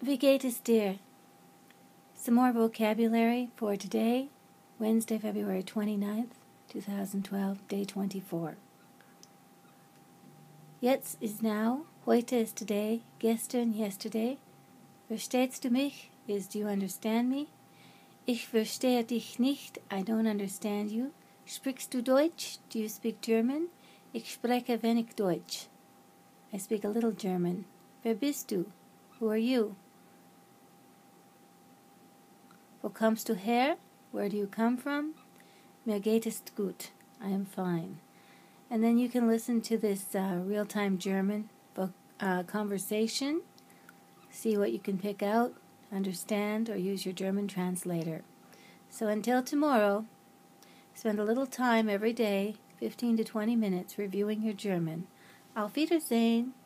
Wie geht es dir? Some more vocabulary for today, Wednesday, February 29th, 2012, day 24. Jetzt is now, heute is today, gestern, yesterday. Verstehst du mich is do you understand me? Ich verstehe dich nicht, I don't understand you. Sprichst du Deutsch? Do you speak German? Ich spreche wenig Deutsch. I speak a little German. Wer bist du? Who are you? Wo kommst du her? Where do you come from? Mir geht es gut. I am fine. And then you can listen to this real-time German conversation, see what you can pick out, understand, or use your German translator. So until tomorrow, spend a little time every day, 15 to 20 minutes, reviewing your German. Auf Wiedersehen!